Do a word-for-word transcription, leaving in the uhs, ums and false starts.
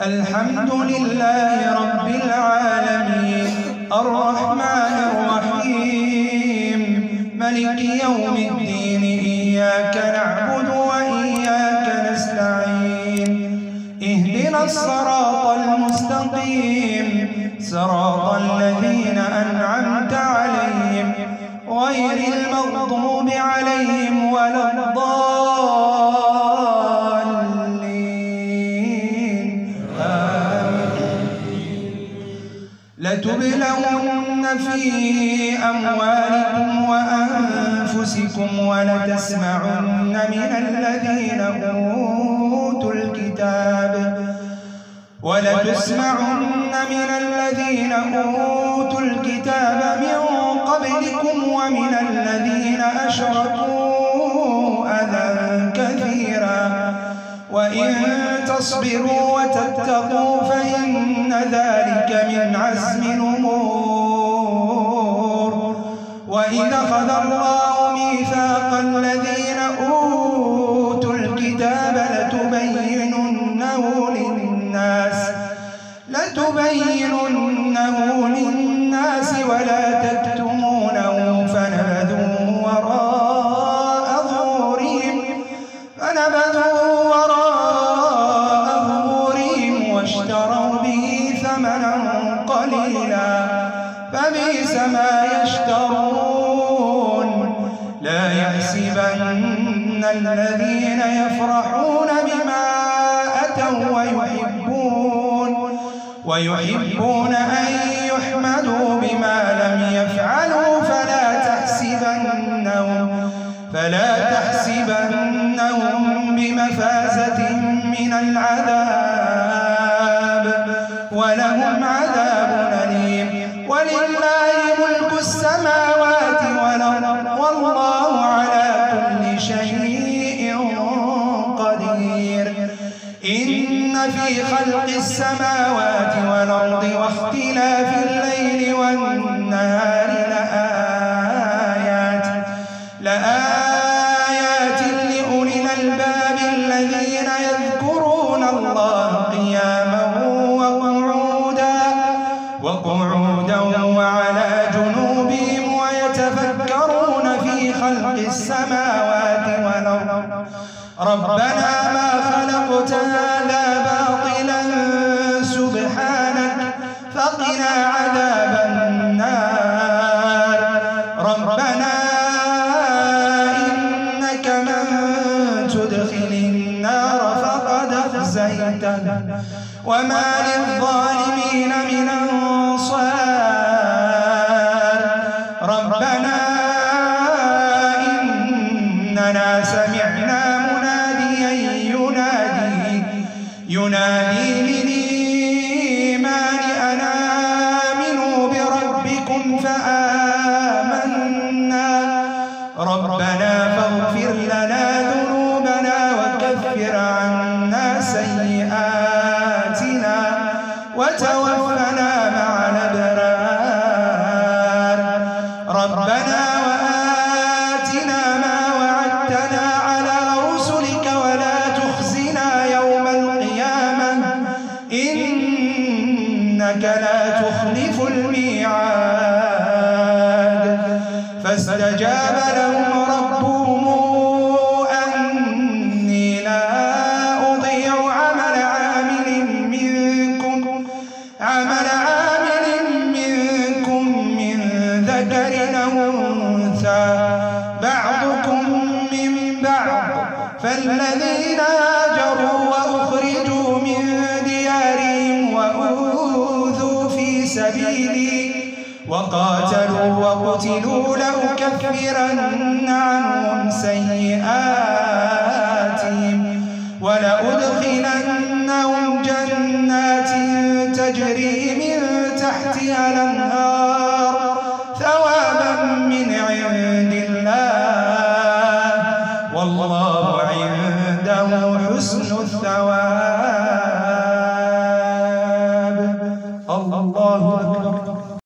الحمد لله رب العالمين الرحمن الرحيم ملك يوم الدين إياك نعبد وإياك نستعين اهدنا الصراط المستقيم صراط الذين أنعمت عليهم غير المغضوب عليهم ولا الضالين آمين. لتبلون في أموالكم وأنفسكم ولتسمعن من الذين أوتوا الكتاب ولتسمعن من الذين أوتوا الكتاب من قبلكم ومن الذين أشركوا أذى كثيرا وإن تصبروا وتتقوا فإن ذلك من عزم الأمور. وإذا أخذ الله ميثاق الذين أوتوا الكتاب لتبيننه للناس لتبيننه للناس ولا تكتمونه فنبذوه وراء ظهورهم فنبذوه وراء ظهورهم واشتروا به ثمنا قليلا فبئس ما يشترون. لا يحسبن الذين يفرحون بما أتوا ويحبون ويحبون أن يحمدوا بما لم يفعلوا فلا تحسبنهم فلا تحسبنهم بمفازة من العذاب ولهم عذاب أليم. ولله ملك السماوات والأرض والله على كل شيء قدير. إن في خلق السماوات والأرض واختلاف الليل والنهار لآيات لآيات لأولي الألباب الذين يذكرون الله قياما وقعودا وقعودا وعلى جنوبهم ويتفكرون في خلق السماوات والأرض ربنا ما خلقت هذا باطلا سبحانك فقنا عذاب النار. ربنا إنك من تدخل النار فقد أخزيته وما للظالمين من أنصار. ربنا إننا سمعنا ينادي للإيمان أن آمنوا بربكم فآمنا. ربنا فاغفر لنا ذنوبنا وكفر عنا سيئاتنا وتوفنا مع الأبرار. ربنا وآتنا ما وعدتنا على رسلك ولا تخزنا يوم إنك لا تخلف الميعاد. فاستجاب لهم ربهم أني لا أضيع عمل عامل منكم عمل عامل منكم من ذكر أو أنثى بعضكم من بعض فالذين هاجروا وأخرجوا من ديارهم وأوذوا في سبيلي وقاتلوا وقتلوا لأكفرن عنهم سيئات